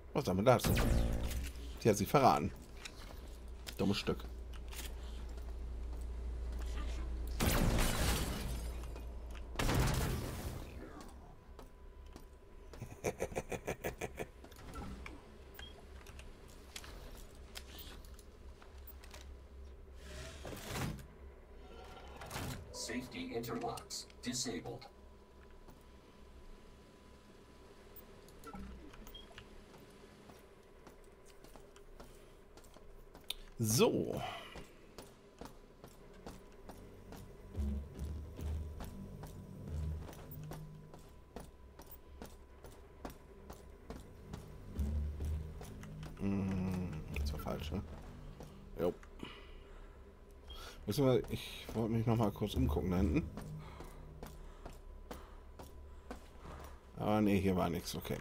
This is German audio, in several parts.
Was soll man dazu? Sie hat sich verraten. Dummes Stück. Safety interlocks disabled. So. Das war falsch, ne? Jo. Ich wollte mich noch mal kurz umgucken da hinten. Aber nee, hier war nichts, okay.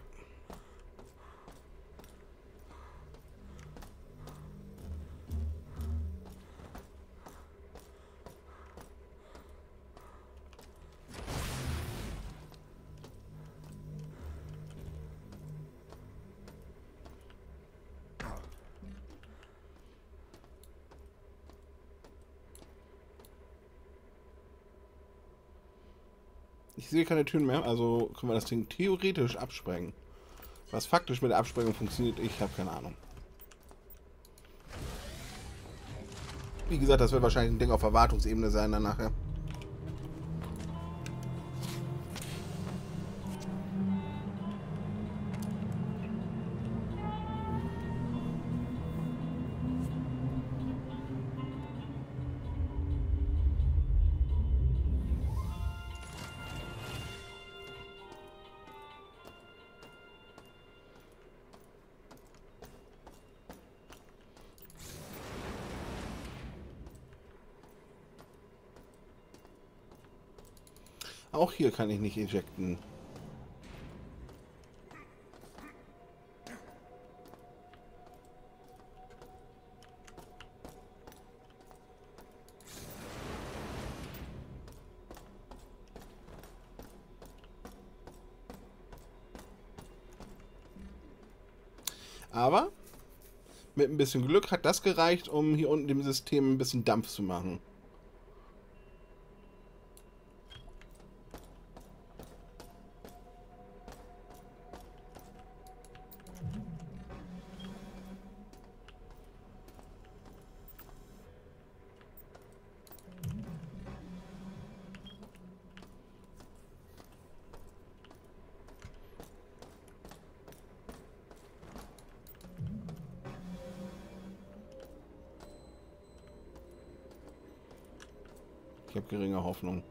Ich sehe keine Türen mehr, also können wir das Ding theoretisch absprengen. Was faktisch mit der Absprengung funktioniert, ich habe keine Ahnung. Wie gesagt, das wird wahrscheinlich ein Ding auf Erwartungsebene sein dann nachher. Auch hier kann ich nicht ejecten. Aber mit ein bisschen Glück hat das gereicht, um hier unten dem System ein bisschen Dampf zu machen. Ich habe geringe Hoffnung.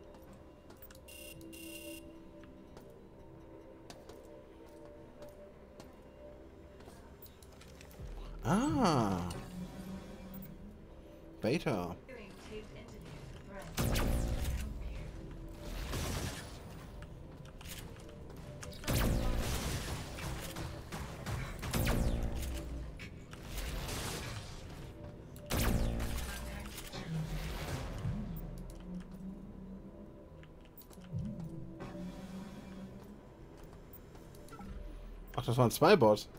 Ah. Beta. Ach, das waren zwei Bots.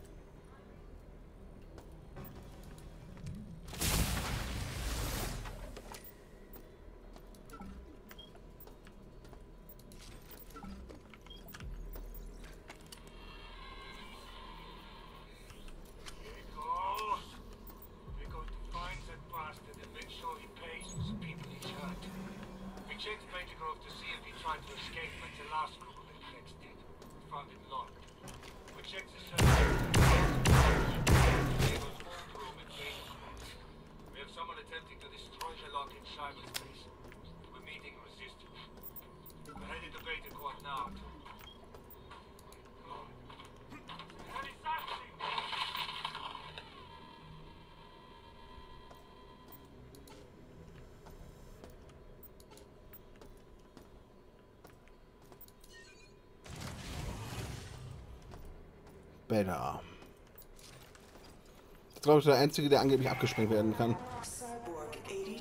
Beta. Das ist, glaube ich, der einzige, der angeblich abgesprengt werden kann. Cyborg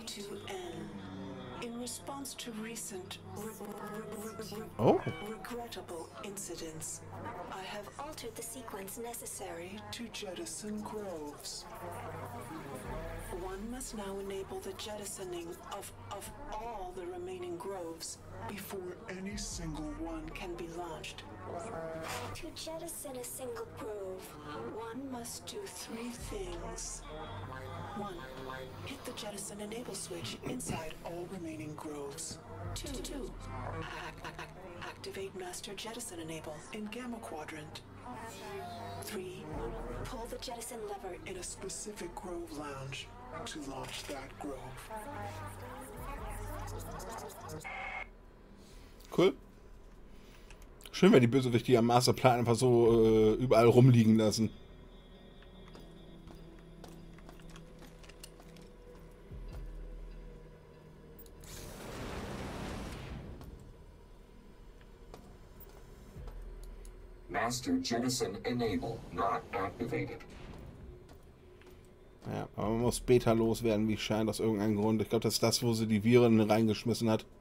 82N. In response to recent regrettable incidents, I have altered the sequence necessary to jettison groves. One must now enable the jettisoning of all the remaining groves before any single one can be launched. To jettison a single grove, one must do 3 things. 1. Hit the jettison enable switch inside all remaining groves. 2. Activate Master Jettison Enable in Gamma Quadrant. 3. Pull the jettison lever in a specific grove lounge to launch that grove. Cool. Schön, wenn die Bösewichte am Masterplan einfach so überall rumliegen lassen. Master Jettison Enable not activated. Ja, aber man muss Beta loswerden, wie es scheint, aus irgendeinem Grund. Ich glaube, das ist das, wo sie die Viren reingeschmissen hat.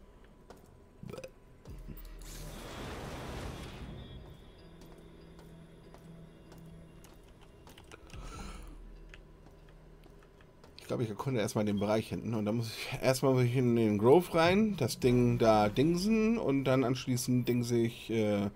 Ich glaube, ich erkunde erstmal den Bereich hinten und dann muss ich erstmal in den Grove rein, das Ding da dingsen und dann anschließend dingse ich, ja.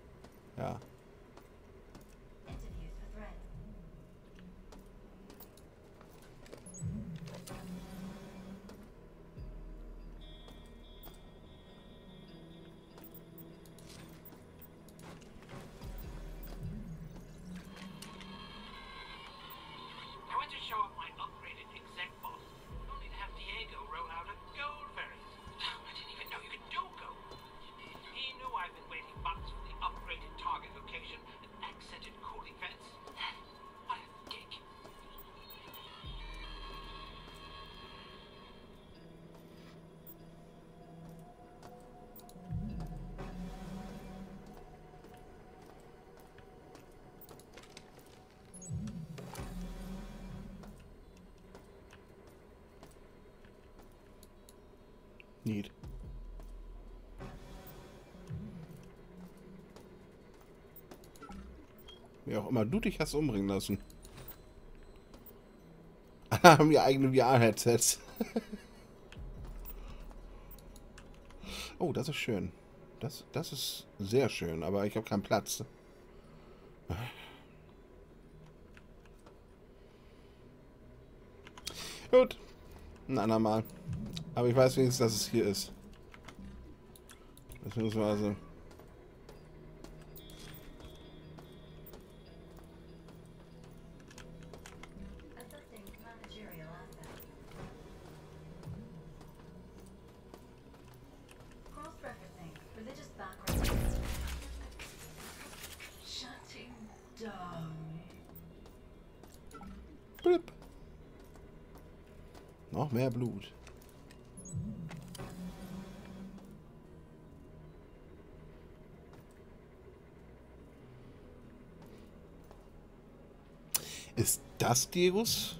Neat. Wie auch immer du dich hast umbringen lassen. Haben ihr eigene VR-Headsets. Oh, das ist schön. Das ist sehr schön, aber ich habe keinen Platz. Gut. Ein andermal. Aber ich weiß wenigstens, dass es hier ist. Beziehungsweise... Blip. Noch mehr Blut. Ist das Deus?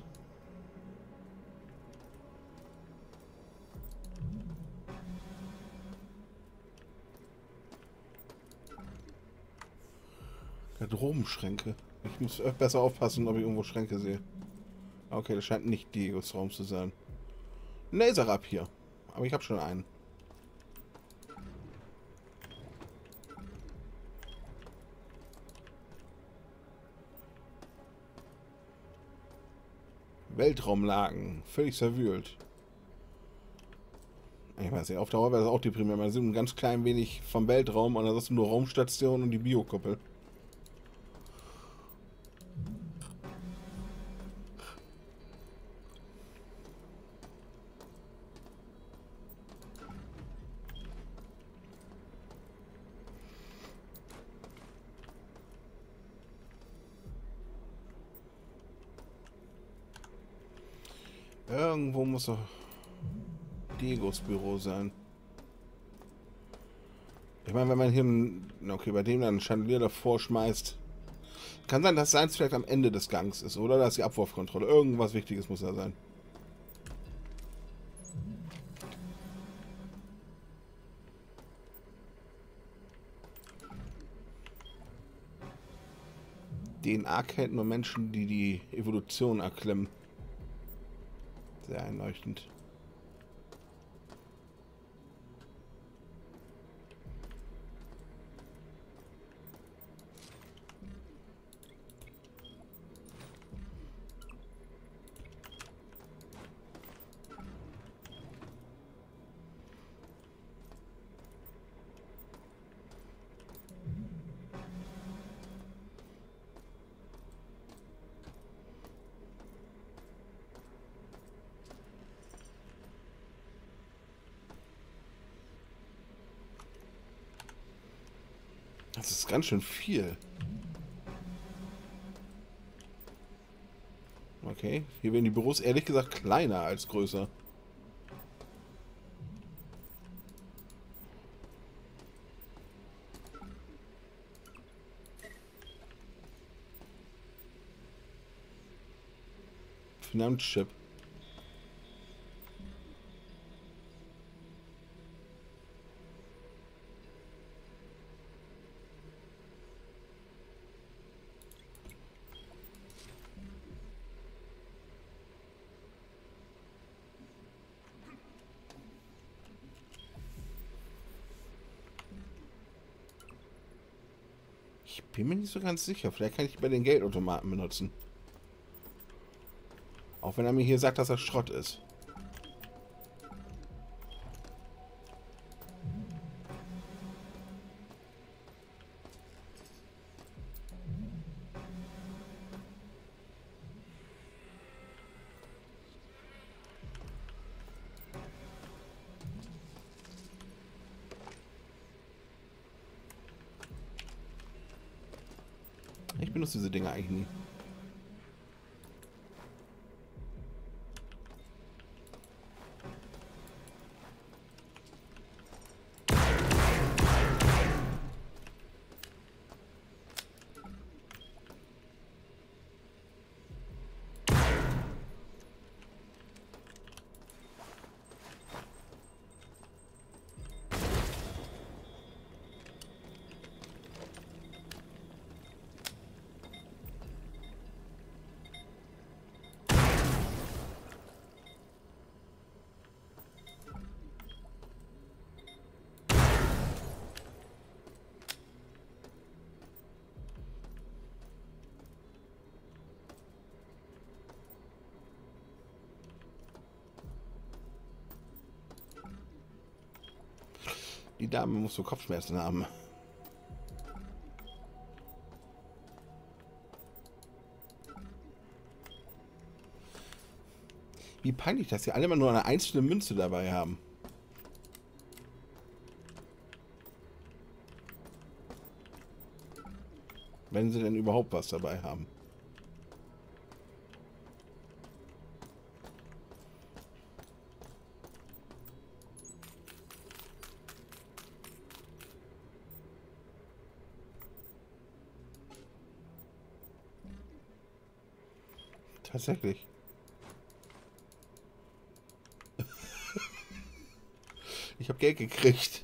Garderobenschränke. Ich muss besser aufpassen, ob ich irgendwo Schränke sehe. Okay, das scheint nicht Diegos Raum zu sein. Laserrapier. Aber ich habe schon einen. Weltraumlagen. Völlig verwühlt. Ich weiß nicht, auf Dauer wäre das auch deprimierend. Man sieht ein ganz klein wenig vom Weltraum und ansonsten nur Raumstation und die Biokuppel. Irgendwo muss doch Diegos Büro sein. Ich meine, wenn man hier okay, bei dem dann ein Chandelier davor schmeißt. Kann sein, dass seins vielleicht am Ende des Gangs ist, oder? Da ist die Abwurfkontrolle. Irgendwas Wichtiges muss da sein. DNA kennt nur Menschen, die die Evolution erklimmen. Sehr einleuchtend. Das ist ganz schön viel. Okay, hier werden die Büros ehrlich gesagt kleiner als größer. Finanzchip. Ich bin mir nicht so ganz sicher. Vielleicht kann ich bei den Geldautomaten benutzen. Auch wenn er mir hier sagt, dass er Schrott ist. Ich benutze diese Dinger eigentlich nie. Die Dame muss so Kopfschmerzen haben. Wie peinlich, dass sie alle immer nur eine einzelne Münze dabei haben. Wenn sie denn überhaupt was dabei haben. Tatsächlich. Ich habe Geld gekriegt.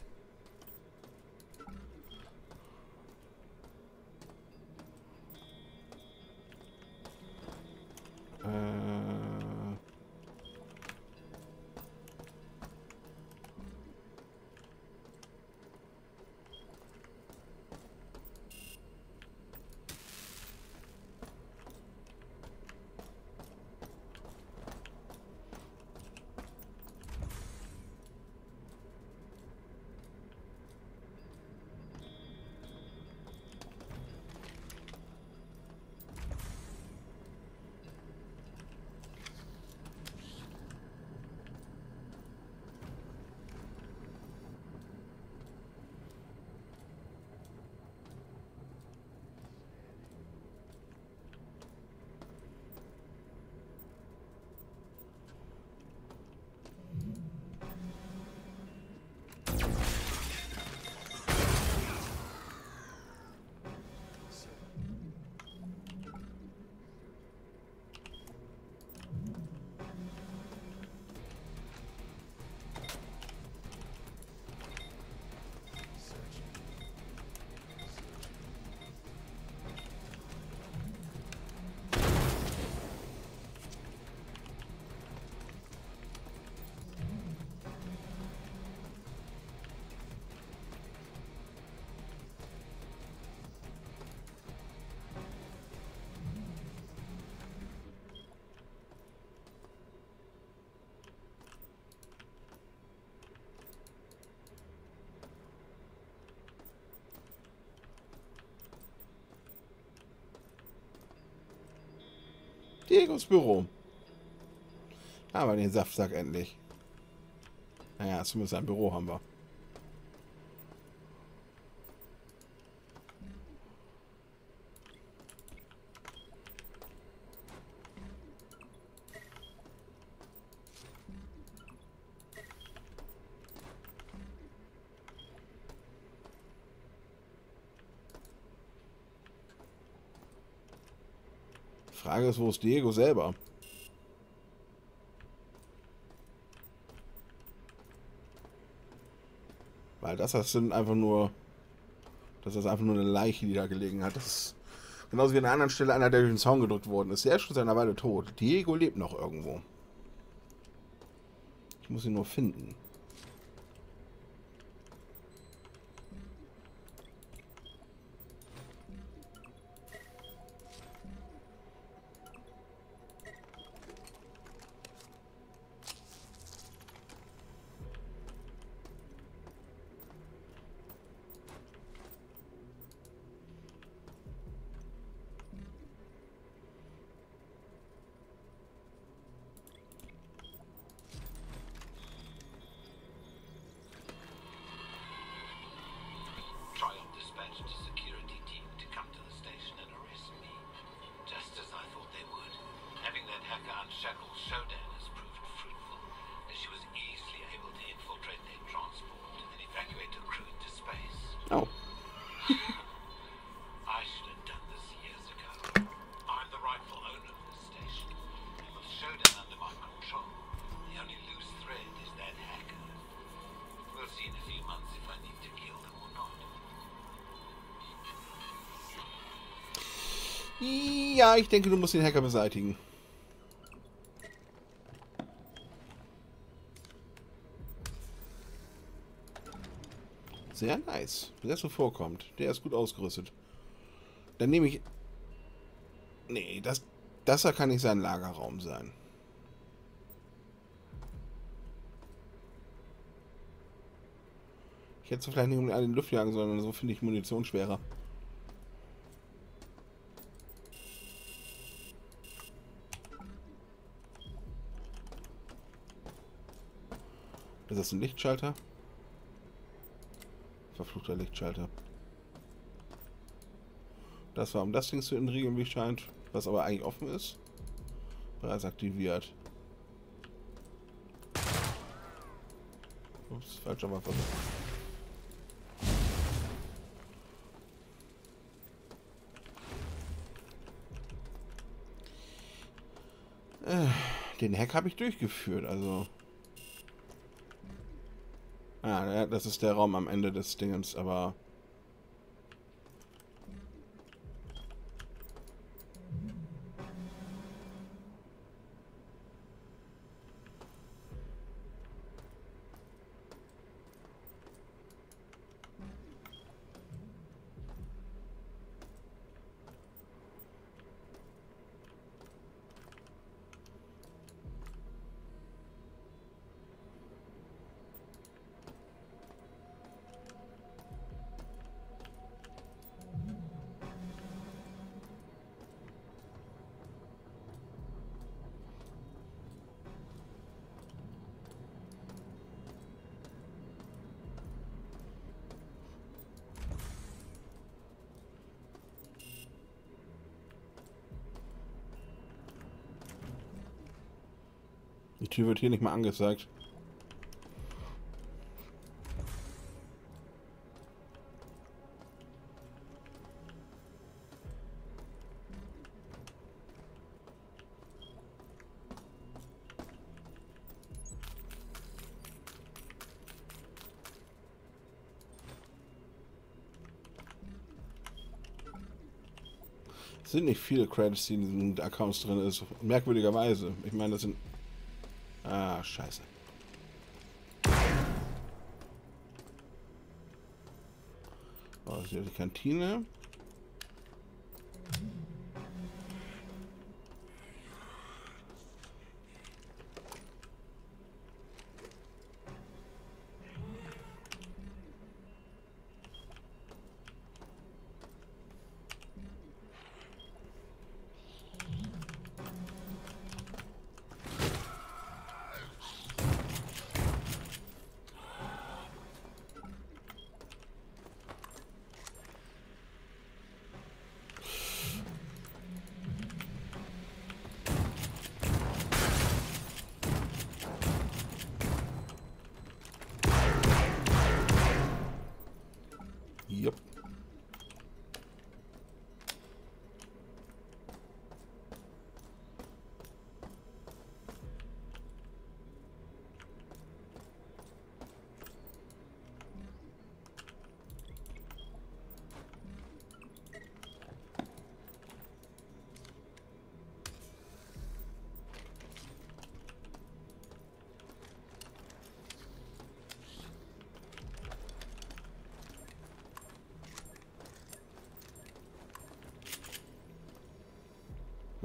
Diegos Büro. Haben wir den Saftsack endlich. Naja, zumindest ein Büro haben wir. Frage ist, wo ist Diego selber? Weil das sind einfach nur... Das ist einfach nur eine Leiche, die da gelegen hat. Das ist genauso wie an einer anderen Stelle einer, der durch den Zaun gedrückt worden ist. Der ist schon seit einer Weile tot. Diego lebt noch irgendwo. Ich muss ihn nur finden. Triumph dispatched a security team to come to the station and arrest me, just as I thought they would. Having that hacker unshackle Shodan has proved fruitful, as she was easily able to infiltrate their transport and evacuate a crew into space. Oh. I should have done this years ago. I'm the rightful owner of this station, and with Shodan under my control, the only loose thread is that hacker. We'll see in a few months if I need to kill them or not. Ja, ich denke, du musst den Hacker beseitigen. Sehr nice. Wie das so vorkommt. Der ist gut ausgerüstet. Dann nehme ich... Nee, das da kann nicht sein Lagerraum sein. Ich hätte es vielleicht nicht um den Luft jagen, sondern so finde ich Munition schwerer. Ist das ein Lichtschalter? Verfluchter Lichtschalter. Das war, um das Ding zu entriegeln, wie es scheint. Was aber eigentlich offen ist. Bereits aktiviert. Ups, falscher Waffe. Den Hack habe ich durchgeführt, also... Ah, das ist der Raum am Ende des Dingens, aber... Die Tür wird hier nicht mal angezeigt. Es sind nicht viele Credits, die in diesen Accounts drin ist. Merkwürdigerweise. Ich meine, das sind... Ah, scheiße. Oh, das ist ja die Kantine.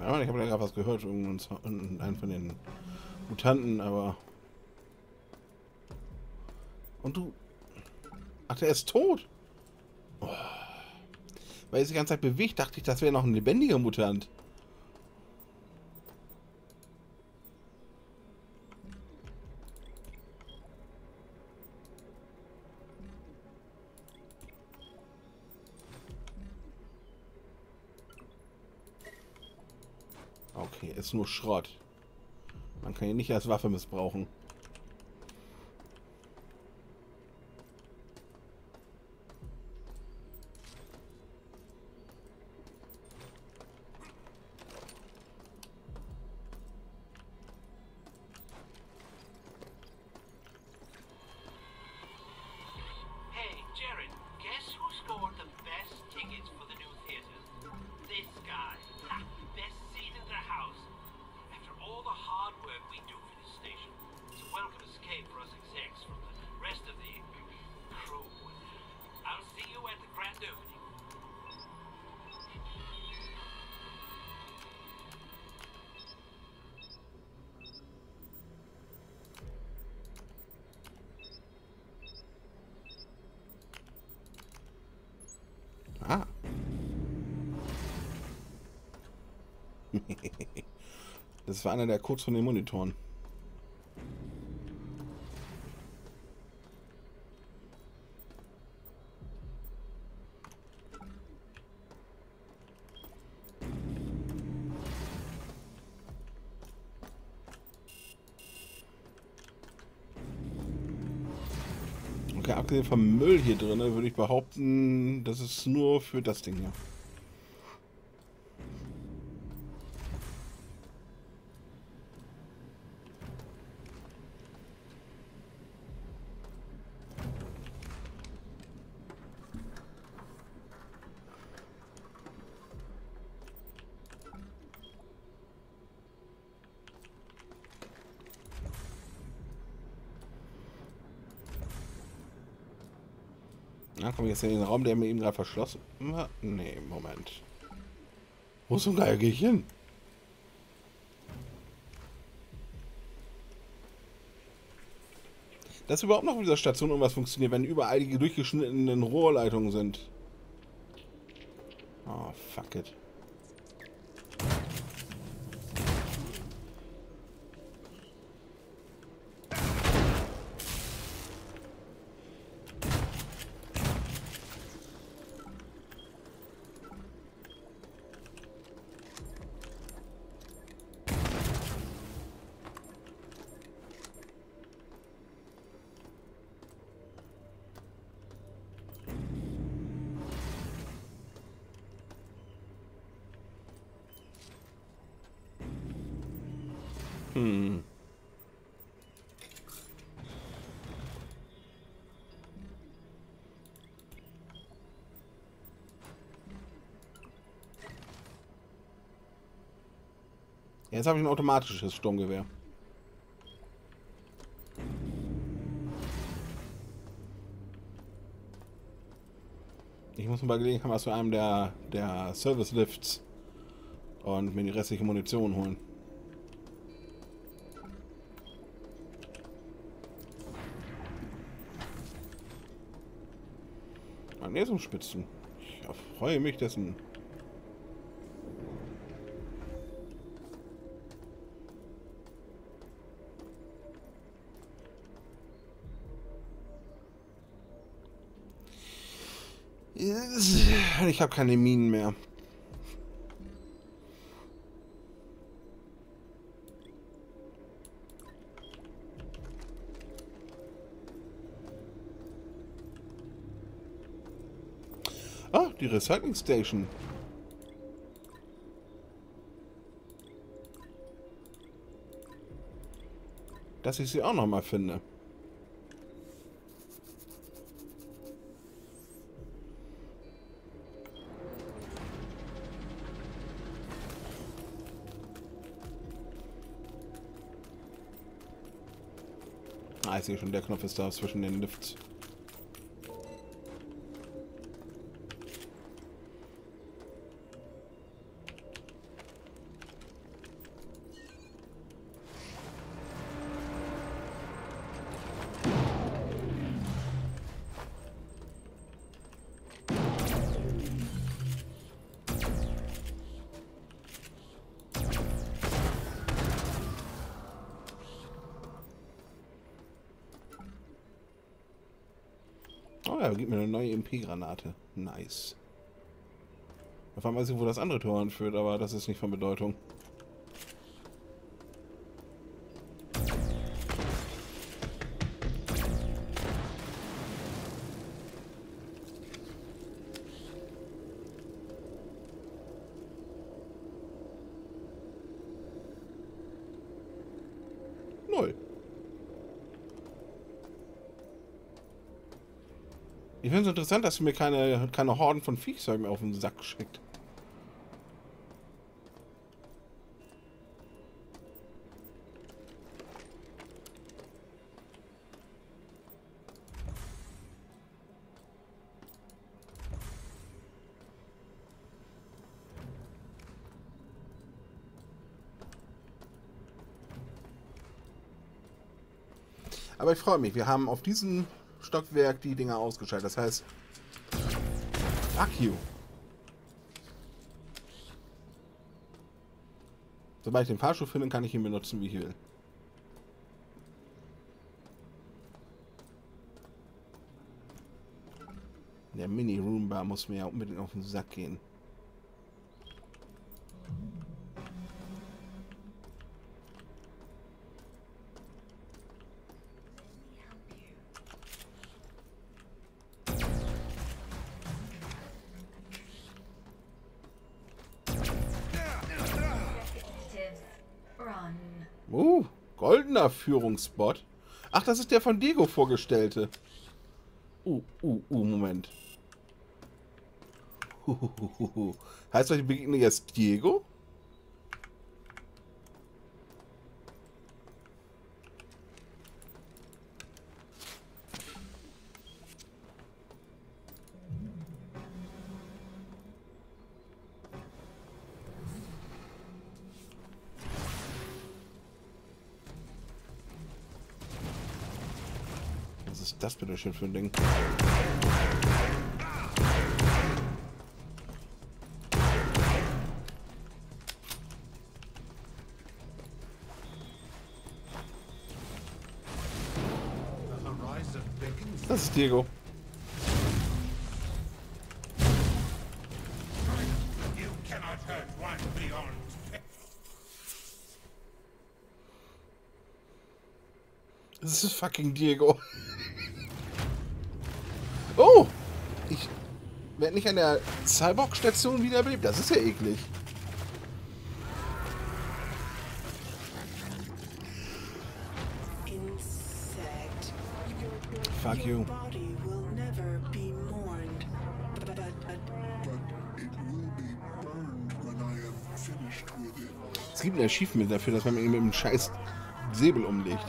Ja, ich habe da gerade was gehört, einen von den Mutanten, aber... Und du... Ach, der ist tot! Oh. Weil er sich die ganze Zeit bewegt, dachte ich, das wäre noch ein lebendiger Mutant. Okay, ist nur Schrott. Man kann ihn nicht als Waffe missbrauchen. Hey, Jared, guess who scored the best tickets for the new theaters? This guy. Ha, best seat in the house. After all the hard work we do for this station, it's a welcome escape for us execs from the rest of the crew. I'll see you at the grand opening. Ah. Das war einer der Codes von den Monitoren. Okay, abgesehen vom Müll hier drin, würde ich behaupten, das ist nur für das Ding hier. Na, komm jetzt in den Raum, der mir eben gerade verschlossen war. Nee, Moment. Wo zum Geier gehe ich hin? Dass überhaupt noch auf dieser Station irgendwas funktioniert, wenn überall die durchgeschnittenen Rohrleitungen sind. Oh, fuck it. Hm. Jetzt habe ich ein automatisches Sturmgewehr. Ich muss mal Gelegenheit haben, zu einem der Service Lifts und mir die restliche Munition holen. Magnesiumspitzen. Ich freue mich dessen. Ich habe keine Minen mehr. Ah, die Recycling Station. Dass ich sie auch noch mal finde. Ah, ich sehe schon, der Knopf ist da zwischen den Lifts. er gibt mir eine neue MP-Granate. Nice. Auf einmal weiß ich, wo das andere Tor anführt, aber das ist nicht von Bedeutung. Null. Ich finde es interessant, dass sie mir keine Horden von Viehzeugen mehr auf den Sack schickt. Aber ich freue mich, wir haben auf diesem Stockwerk die Dinger ausgeschaltet. Das heißt, fuck you. Sobald ich den Fahrstuhl finde, kann ich ihn benutzen, wie ich will. Der Mini-Roombar muss mir ja unbedingt auf den Sack gehen. Goldener Führungsbot. Ach, das ist der von Diego vorgestellte. Moment. Heißt das, ich begegne jetzt Diego? Was ist das bitte schön für ein Ding? Das ist Diego. Das ist fucking Diego. Oh! Ich werde nicht an der Cyborg-Station wiederbelebt. Das ist ja eklig. Fuck you. Es gibt ein Achievement dafür, dass man ihn mit einem scheiß Säbel umlegt.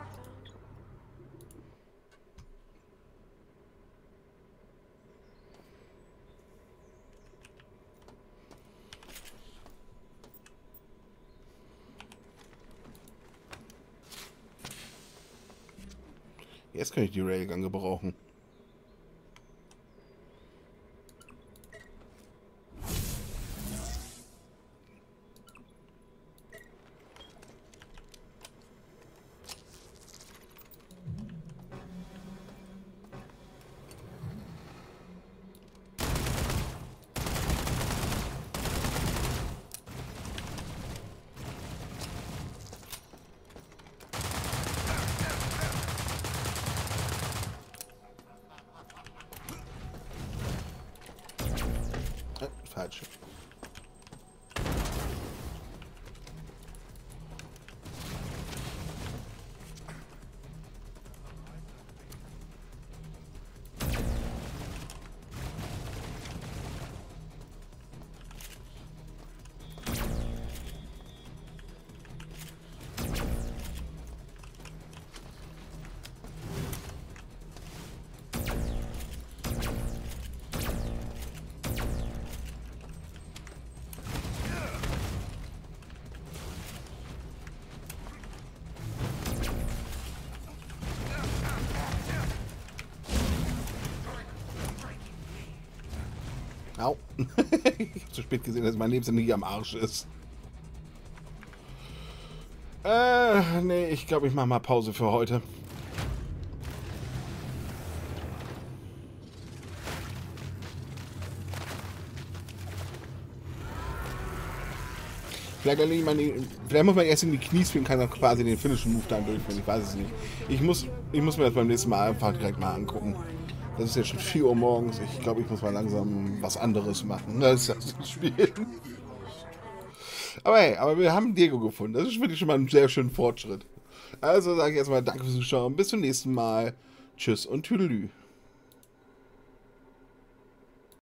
Jetzt kann ich die Railgun gebrauchen. Falsch. Au. Ich hab zu spät gesehen, dass mein Lebensenergie am Arsch ist. Nee, ich glaube, ich mache mal Pause für heute. Vielleicht muss man erst in die Knie spielen, kann dann quasi den Finishing Move dann durchführen. Ich weiß es nicht. Ich muss mir das beim nächsten Mal einfach direkt mal angucken. Das ist jetzt schon 4 Uhr morgens. Ich glaube, ich muss mal langsam was anderes machen. Das ist das Spiel. Aber hey, wir haben Diego gefunden. Das ist wirklich schon mal ein sehr schöner Fortschritt. Also sage ich erstmal danke fürs Zuschauen. Bis zum nächsten Mal. Tschüss und Tüdelü.